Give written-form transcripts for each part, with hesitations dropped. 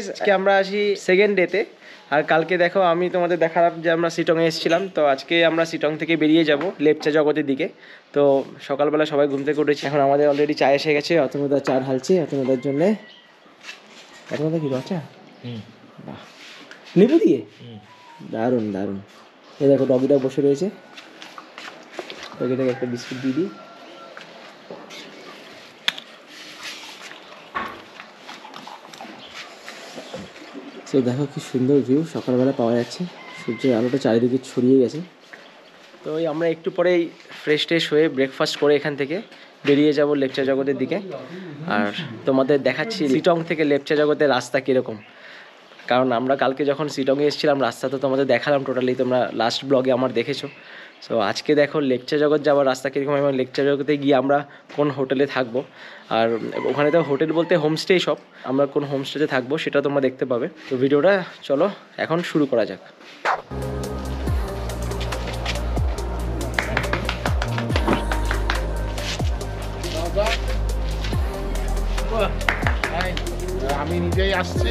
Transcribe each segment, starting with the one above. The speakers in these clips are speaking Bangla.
গাইজ, আজকে আমরা আসি সেকেন্ড ডেতে। আর কালকে দেখো আমি তোমাদের দেখালাম যে আমরা শিটংয়ে এসেছিলাম। তো আজকে আমরা শিটং থেকে বেরিয়ে যাব লেপচা জগতের দিকে। তো সকালবেলা সবাই ঘুম থেকে উঠেছি, এখন আমাদের অলরেডি চা এসে গেছে। অতনুদা চা ঢালছে অতনুদার জন্যে। অতনুদা কি রচা? বাহ, লেবু দিয়ে দারুণ দারুণ। এই দেখো ডগিটা বসে রয়েছে, ডগিটাকে একটা বিস্কুট দিয়ে দিই। তো দেখো কি সুন্দর ভিউ সকালবেলা পাওয়া যাচ্ছে, সূর্যের আলোটা চারিদিকে ছড়িয়ে গেছে। তো ওই আমরা একটু পরেই ফ্রেশ ট্রেশ হয়ে ব্রেকফাস্ট করে এখান থেকে বেরিয়ে যাব লেপচা জগতের দিকে। আর তোমাদের দেখাচ্ছি শিটং থেকে লেপচা জগতের রাস্তা কীরকম, কারণ আমরা কালকে যখন শিটংয়ে এসেছিলাম রাস্তা তো তোমাদের দেখালাম টোটালি, তোমরা লাস্ট ব্লগে আমার দেখেছো। সো আজকে দেখো লেপচা জগৎ যাওয়ার রাস্তা কীরকম এবং লেপচা জগতে গিয়ে আমরা কোন হোটেলে থাকবো। আর ওখানে তো হোটেল বলতে হোমস্টেই সব, আমরা কোন হোমস্টেতে থাকবো সেটা তোমরা দেখতে পাবে। তো ভিডিওটা চলো এখন শুরু করা যাক। আমি নিজেই আসছি।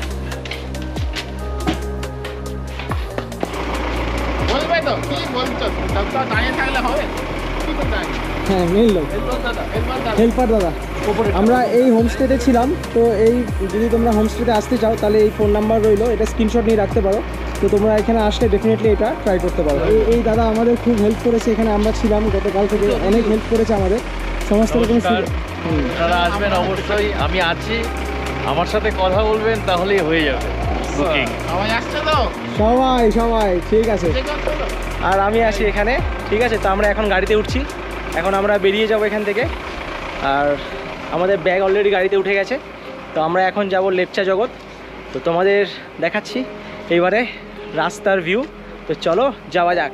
বলবে তো কি বলছো, সবটা দাঁড়িয়ে থাকলে হবে? হ্যাঁ মেইন লোক হেল্পার দাদা। আমরা এই হোমস্টেতে ছিলাম, তো এই যদি তোমরা হোমস্টেতে আসতে চাও তাহলে এই ফোন নাম্বার রইলো, এটা স্ক্রিনশট নিয়ে রাখতে পারো। তো তোমরা এখানে আসলে ডেফিনেটলি এটা ট্রাই করতে পারো। এই দাদা আমাদের খুব হেল্প করেছে, এখানে আমরা ছিলাম গতকাল থেকে, অনেক হেল্প করেছে আমাদের সমস্ত রকম। আপনারা আসবেন অবশ্যই, আমি আছি, আমার সাথে কথা বলবেন তাহলেই হয়ে যাবে বুকিং। সবাই আসছে তো? সবাই সবাই ঠিক আছে। আর আমি আছি এখানে, ঠিক আছে। তো আমরা এখন গাড়িতে উঠছি, এখন আমরা বেরিয়ে যাব এখান থেকে। আর আমাদের ব্যাগ অলরেডি গাড়িতে উঠে গেছে। তো আমরা এখন যাব লেপচা জগৎ। তো তোমাদের দেখাচ্ছি এইবারে রাস্তার ভিউ। তো চলো যাওয়া যাক।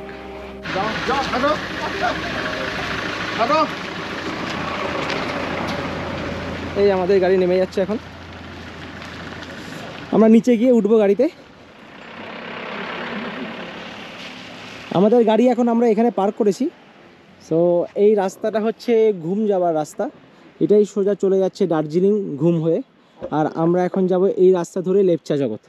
এই আমাদের গাড়ি নেমে যাচ্ছে, এখন আমরা নিচে গিয়ে উঠবো গাড়িতে। আমাদের গাড়ি এখন আমরা এখানে পার্ক করেছি। সো এই রাস্তাটা হচ্ছে ঘুম যাওয়ার রাস্তা, এটাই সোজা চলে যাচ্ছে দার্জিলিং ঘুম হয়ে। আর আমরা এখন যাব এই রাস্তা ধরে লেপচা জগৎ।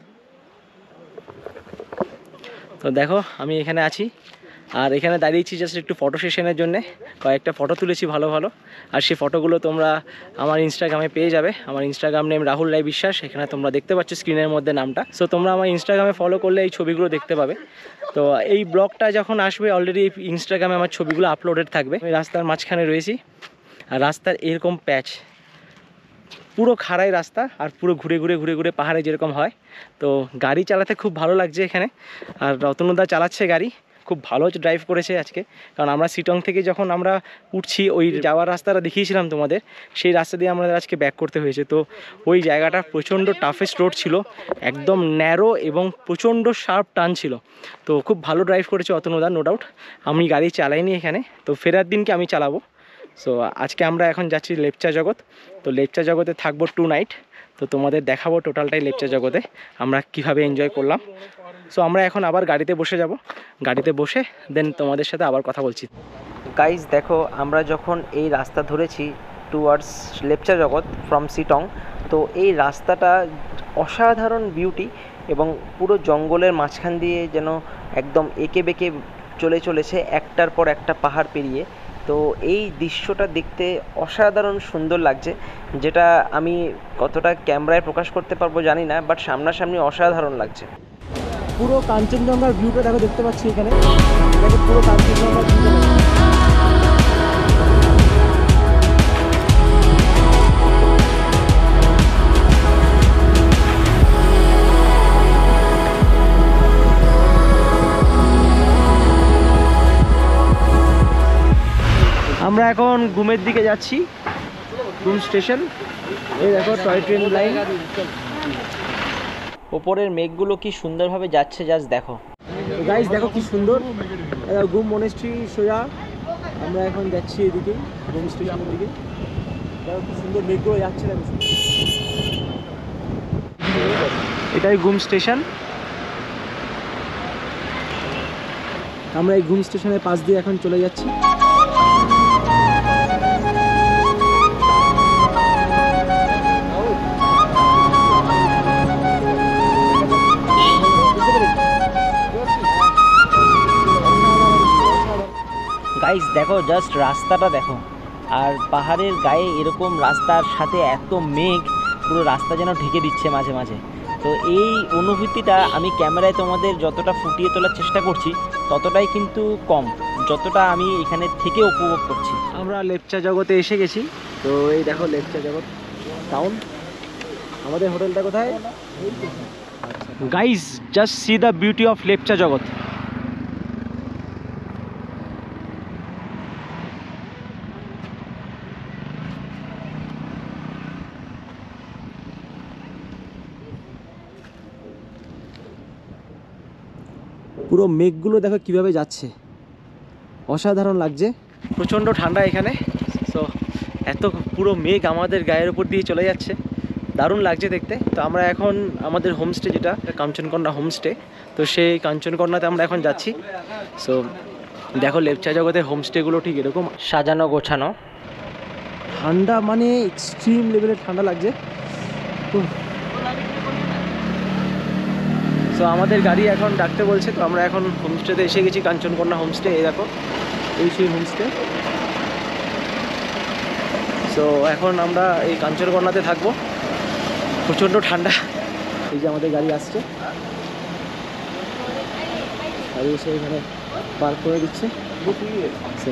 তো দেখো আমি এখানে আছি, আর এখানে দাঁড়িয়েছি জাস্ট একটু ফটো সেশনের জন্য, কয়েকটা ফটো তুলেছি ভালো ভালো। আর সেই ফটোগুলো তোমরা আমার ইনস্টাগ্রামে পেয়ে যাবে। আমার ইনস্টাগ্রাম নেম রাহুল রায় বিশ্বাস, এখানে তোমরা দেখতে পাচ্ছ স্ক্রিনের মধ্যে নামটা। সো তোমরা আমার ইনস্টাগ্রামে ফলো করলে এই ছবিগুলো দেখতে পাবে। তো এই ব্লগটা যখন আসবে অলরেডি ইনস্টাগ্রামে আমার ছবিগুলো আপলোডেড থাকবে। আমি রাস্তার মাঝখানে রয়েছি, আর রাস্তার এরকম প্যাচ, পুরো খাড়াই রাস্তা, আর পুরো ঘুরে ঘুরে ঘুরে ঘুরে পাহাড়ে যেরকম হয়। তো গাড়ি চালাতে খুব ভালো লাগছে এখানে। আর রতনুদা চালাচ্ছে গাড়ি, খুব ভালো ড্রাইভ করেছে আজকে। কারণ আমরা শিটং থেকে যখন আমরা উঠছি ওই যাওয়ার রাস্তাটা দেখিয়েছিলাম তোমাদের, সেই রাস্তা দিয়ে আমাদের আজকে ব্যাক করতে হয়েছে। তো ওই জায়গাটা প্রচণ্ড টাফেস্ট রোড ছিল, একদম ন্যারো এবং প্রচণ্ড শার্প টার্ন ছিল। তো খুব ভালো ড্রাইভ করেছে অতনুদা, নো ডাউট। আমি গাড়ি চালাইনি এখানে, তো ফেরার দিনকে আমি চালাবো। সো আজকে আমরা এখন যাচ্ছি লেপচা জগৎ। তো লেপচা জগতে থাকবো 2 নাইট। তো তোমাদের দেখাবো টোটালটাই লেপচা জগতে আমরা কিভাবে এনজয় করলাম। সো আমরা এখন আবার গাড়িতে বসে যাব, গাড়িতে বসে দেন তোমাদের সাথে আবার কথা বলছি। গাইজ দেখো, আমরা যখন এই রাস্তা ধরেছি টুয়ার্ডস লেপচা জগৎ ফ্রম শিটং, তো এই রাস্তাটা অসাধারণ বিউটি এবং পুরো জঙ্গলের মাঝখান দিয়ে যেন একদম এঁকে বেঁকে চলেছে একটার পর একটা পাহাড় পেরিয়ে। তো এই দৃশ্যটা দেখতে অসাধারণ সুন্দর লাগছে, যেটা আমি কতটা ক্যামেরায় প্রকাশ করতে পারবো জানি না, বাট সামনাসামনি অসাধারণ লাগছে। পুরো কাঞ্চনজঙ্ঘার ভিউটা দেখো, দেখতে পাচ্ছি এখানে দেখো পুরো কাঞ্চনজঙ্ঘার ভিউটা। আমরা এখন ঘুমের দিকে যাচ্ছি, ঘুম স্টেশন। এই দেখো টয় ট্রেন লাইন, ওপরের মেঘগুলো কি সুন্দরভাবে যাচ্ছে, জাস্ট দেখো। গাইস দেখো কি সুন্দর ঘুম মনেস্ট্রি সোজা। আমরা এখন যাচ্ছি এদিকে ঘুম স্টেশনের দিকে, দেখো কি সুন্দর মেঘগুলো যাচ্ছে। এটাই ঘুম স্টেশন। আমরা এই ঘুম স্টেশনের পাশ দিয়ে এখন চলে যাচ্ছি। গাইস দেখো জাস্ট রাস্তাটা দেখো, আর পাহাড়ের গায়ে এরকম রাস্তার সাথে এত মেঘ, পুরো রাস্তা যেন ঢেকে দিচ্ছে মাঝে মাঝে। তো এই অনুভূতিটা আমি ক্যামেরায় তোমাদের যতটা ফুটিয়ে তোলার চেষ্টা করছি ততটাই কিন্তু কম, যতটা আমি এখানে থেকে উপভোগ করছি। আমরা লেপচা জগতে এসে গেছি। তো এই দেখো লেপচা জগৎ টাউন। আমাদের হোটেলটা কোথায়? Guys just see the beauty of Lepcha Jagat. পুরো মেঘগুলো দেখো কিভাবে যাচ্ছে, অসাধারণ লাগছে। প্রচণ্ড ঠান্ডা এখানে। সো এত পুরো মেঘ আমাদের গায়ের উপর দিয়ে চলে যাচ্ছে, দারুণ লাগছে দেখতে। তো আমরা এখন আমাদের হোমস্টে, যেটা কাঞ্চনকন্যা হোমস্টে, তো সেই কাঞ্চনকন্যাতে আমরা এখন যাচ্ছি। সো দেখো লেপচা জগতের হোমস্টেগুলো ঠিক এরকম সাজানো গোছানো। ঠান্ডা মানে এক্সট্রিম লেভেলের ঠান্ডা লাগছে। সো আমাদের গাড়ি এখন ডাকতে বলছে, তো আমরা এখন হোমস্টেতে এসে গেছি, কাঞ্চনকন্যা হোমস্টে। এই দেখো এই সেই হোমস্টে। সো এখন আমরা এই কাঞ্চনকন্যাতে থাকবো। প্রচণ্ড ঠান্ডা। এই যে আমাদের গাড়ি আসছে, গাড়ি এসে এখানে পার্ক করে দিচ্ছে। সো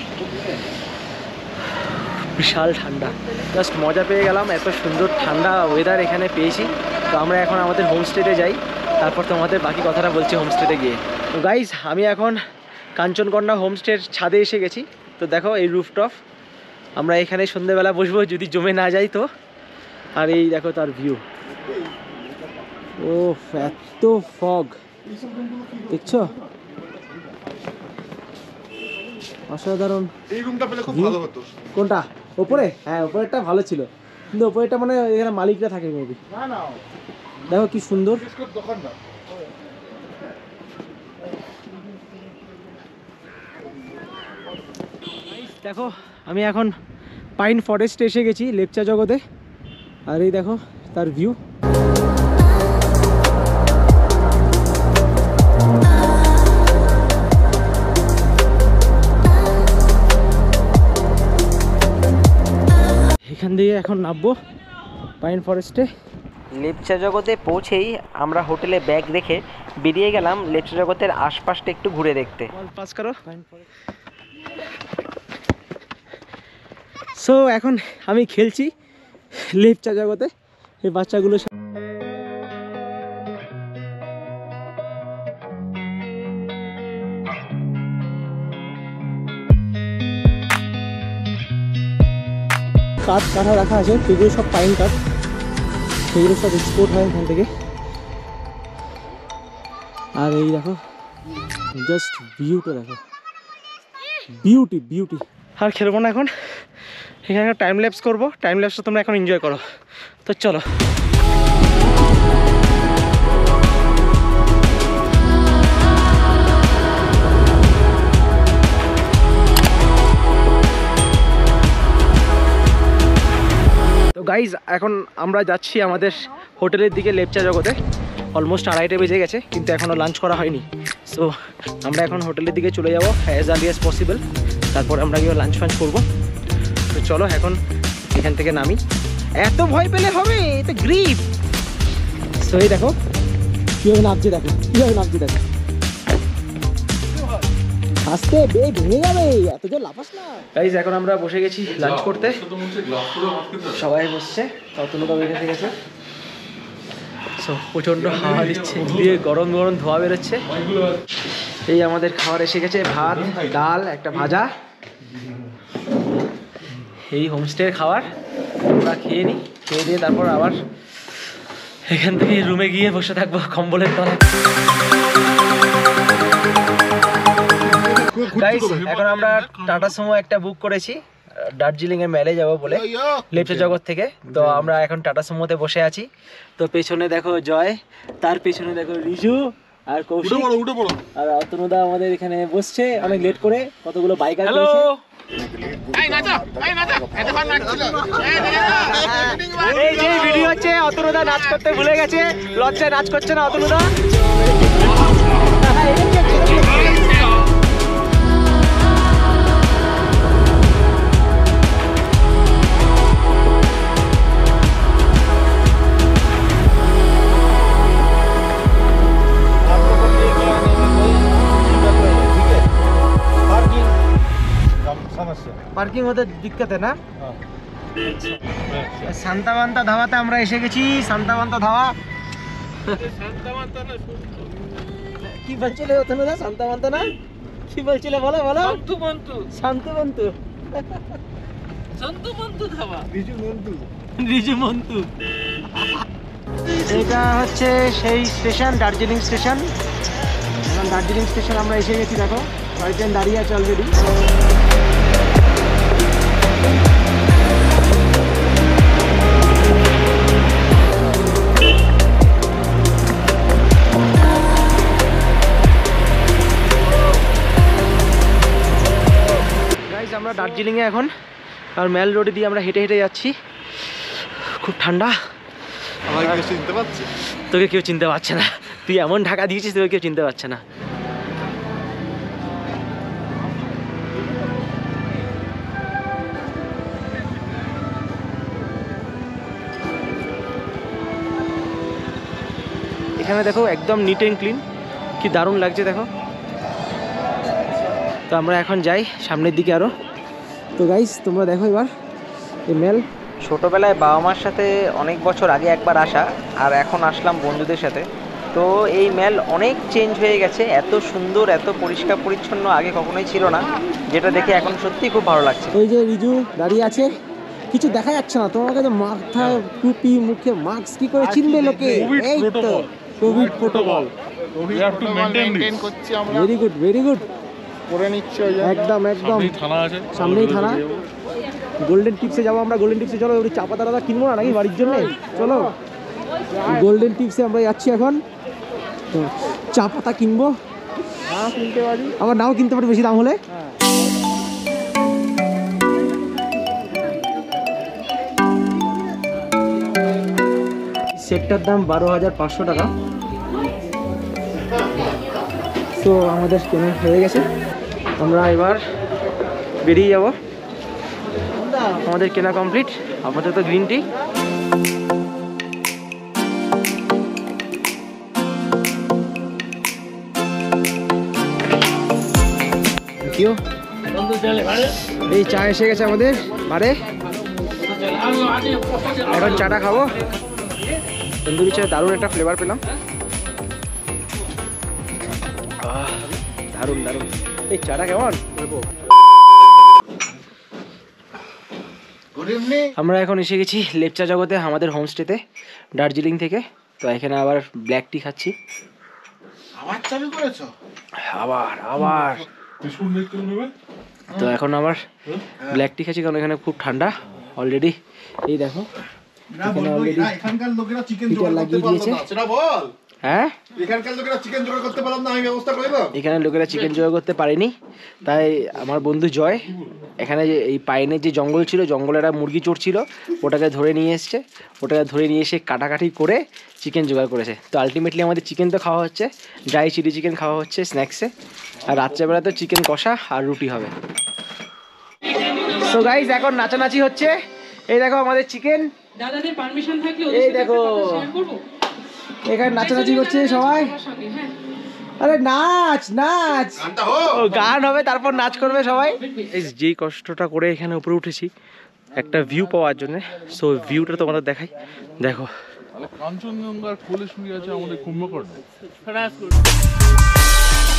বিশাল ঠান্ডা, জাস্ট মজা পেয়ে গেলাম, এত সুন্দর ঠান্ডা ওয়েদার এখানে পেয়েছি। তো আমরা এখন আমাদের হোমস্টেতে যাই, তারপর তোমাদের বাকি কথাটা বলছি হোমস্টেতে গিয়ে। তো গাইজ আমি এখন কাঞ্চনকন্যা হোমস্টের ছাদে এসে গেছি। তো দেখো এই রুফটপ, আমরা এখানে সন্ধ্যেবেলা বসবো যদি জমে না যাই তো। আর এই দেখো তার ভিউ, ও এত ফগ দেখছো, অসাধারণ। এই রুমটা পেলে খুব ভালো হতো। কোনটা? ওপরে? হ্যাঁ ওপরেরটা ভালো ছিল, কিন্তু ওপরেরটা মানে এখানে মালিকরা থাকে মেবি। না না, দেখো কি সুন্দর। দোকান না। দেখো আমি এখন পাইন ফরেস্টে এসে গেছি লেপচা জগতে, আর এই দেখো তার ভিউ। এখান দিয়ে এখন নামবো পাইন ফরেস্টে। লেপচা জগতে পৌঁছেই আমরা হোটেলে ব্যাগ রেখে বেরিয়ে গেলাম লেপচা জগতের আশপাশটা একটু ঘুরে দেখতে। পাস করো। সো এখন আমি খেলছি লেপচা জগতে এই বাচ্চাগুলো। কাঠ কাটা রাখা আছে, সেগুলো সব পাইন কাঠ, সেগুলো সব এক্সপোর্ট হয় এখান থেকে। আর এই দেখো জাস্ট ভিউটা দেখো, বিউটি বিউটি। আর খেলবো না এখন, এখানে টাইম ল্যাপস করবো, টাইম ল্যাপসটা তোমরা এখন এনজয় করো। তো চলো। তো গাইজ এখন আমরা যাচ্ছি আমাদের হোটেলের দিকে লেপচা জগতে। অলমোস্ট 2:30 বেজে গেছে, কিন্তু এখনও লাঞ্চ করা হয়নি। সো আমরা এখন হোটেলের দিকে চলে যাবো অ্যাজ আর্লি অ্যাজ পসিবল, তারপর আমরা গিয়ে লাঞ্চ ফাঞ্চ করবো। তো চলো এখন এখান থেকে নামি। এত ভয় পেলে হবে, এটা গ্রিপ। সো এই দেখো কীভাবে নামছি, দেখো কীভাবে নামছি, দেখো আস্তে ভেঙে যাবে, এত জোর লাফাস না। গাইজ এখন আমরা বসে গেছি লাঞ্চ করতে, সবাই বসছে, ততনুদা বেরিয়ে গেছে। সো প্রচণ্ড হাওয়া দিচ্ছে, দিয়ে গরম গরম ধোয়া বেরোচ্ছে। এই আমাদের খাবার এসে গেছে, ভাত ডাল একটা ভাজা। এই হোমস্টের খাবার আমরা খেয়ে নিই, খেয়ে দিয়ে তারপর আবার এখান থেকে রুমে গিয়ে বসে থাকবো কম্বলের তলায়। গাইস এখন আমরা টাটা সুমো একটা বুক করেছি দার্জিলিং এর মেলে যাবো বলে লেপচা জগৎ থেকে। তো আমরা এখন টাটা সুমোতে বসে আছি। তো পেছনে দেখো জয়, তার পেছনে দেখো রিজু আর কৌশিক, আর অতনুদা আমাদের এখানে বসছে অনেক লেট করে, কতগুলো বাইকার করেছে। এই যে ভিডিও হচ্ছে, অতনুদা নাচ করতে ভুলে গেছে, লজ্জায় নাচ করছে না অতনুদা। পার্কিং হতে দিক্কত है ना শান্তাবান্তা ধাবাতে আমরা এসে গেছি শান্তাবান্তা ধাবা কি বলছিলে ওখানে না শান্তাবান্তা না কি বলছিলে বলো বলো শান্তমন্তু ধাবা রিজু মন্তু এটা হচ্ছে সেই স্টেশন দার্জিলিং স্টেশন এখন দার্জিলিং স্টেশন আমরা এসে গেছি দেখো টয় ট্রেন দাঁড়িয়ে আছে অলরেডি আমরা দার্জিলিংয়ে এখন আর মেল রোডে দিয়ে আমরা হেঁটে হেঁটে যাচ্ছি খুব ঠান্ডা তোকে কেউ চিনতে পারছে না তুই এমন ঢাকা দিয়েছিস তোকে কেউ চিনতে পারছে না এখানে দেখো একদম নিট অ্যান্ড ক্লিন কি দারুণ লাগছে দেখো তো আমরা এখন যাই সামনের দিকে আরো তো গাইস তোমরা দেখো এবার এই মেল ছোটোবেলায় বাবা মার সাথে অনেক বছর আগে একবার আসা আর এখন আসলাম বন্ধুদের সাথে তো এই মেল অনেক চেঞ্জ হয়ে গেছে এত সুন্দর এত পরিষ্কার পরিচ্ছন্ন আগে কখনোই ছিল না যেটা দেখে এখন সত্যি খুব ভালো লাগছে ওই যে রিজু দাঁড়িয়ে আছে কিছু দেখা যাচ্ছে না তোমার কাছে মাথায় টুপি মুখে মাস্ক কি করে চিনবে লোকে এই তো কোভিড প্রোটোকল মেইনটেইন করছি আমরা ভেরি গুড করে নিচ্ছি একদম একদম থানা আছে সামনেই থানা গোল্ডেন টিপসে যাবো আমরা গোল্ডেন টিপসে চলো ওই চা পাতা টাতা কিনবো না নাকি বাড়ির জন্য চলো গোল্ডেন টিপসে আমরা যাচ্ছি এখন তো চা পাতা কিনবো কিনতে পারি আবার নাও কিনতে পারি বেশি দাম হলে সেটটার দাম 12,500 টাকা তো আমাদের কেনা হয়ে গেছে আমরা এবার বেরিয়ে যাব আমাদের কেনা কমপ্লিট আপাতত গ্রিন টি এই চা এসে গেছে আমাদের বাড়ে এখন চাটা খাবো তন্দুরি চা দারুণ একটা ফ্লেভার পেলাম দারুণ দারুণ এই চাটা কেমন আমরা এখন এসে গেছি লেপচা জগতে আমাদের হোমস্টেতে দার্জিলিং থেকে তো এখানে আবার ব্ল্যাক টি খাচ্ছি আবার চালু করেছো আবার তো এখন আবার ব্ল্যাক টি খাচ্ছি কারণ এখানে খুব ঠান্ডা অলরেডি এই দেখো এখানে অলরেডি এখানকার লোকেরা চিকেন হিটার লাগিয়ে দিয়েছে সেটা বল হ্যাঁ এখানকার লোকেরা চিকেন জোগাড় করতে পারলাম না আমি ব্যবস্থা করলাম এখানে লোকেরা চিকেন জোগাড় করতে পারেনি তাই আমার বন্ধু জয় এখানে যে এই পাইনের যে জঙ্গল ছিল জঙ্গলে একটা মুরগি চড়ছিল ওটাকে ধরে নিয়ে এসছে ওটাকে ধরে নিয়ে এসে কাটাকাটি করে চিকেন জোগাড় করেছে তো আলটিমেটলি আমাদের চিকেন তো খাওয়া হচ্ছে ড্রাই চিলি চিকেন খাওয়া হচ্ছে স্ন্যাক্সে আর রাত্রেবেলা তো চিকেন কষা আর রুটি হবে সো গাইস এখন নাচানাচি হচ্ছে এই দেখো আমাদের চিকেন দাদাদের পারমিশন থাকলে এই দেখো এখানে নাচানাচি করছে সবাই আরে নাচ নাচ গান হবে তারপর নাচ করবে সবাই যেই কষ্টটা করে এখানে উপরে উঠেছি একটা ভিউ পাওয়ার জন্য সো ভিউটা তোমাদের দেখাই দেখো কাঞ্চনজঙ্ঘার কোলে শুয়ে আছে আমাদের কুম্ভকর্ণ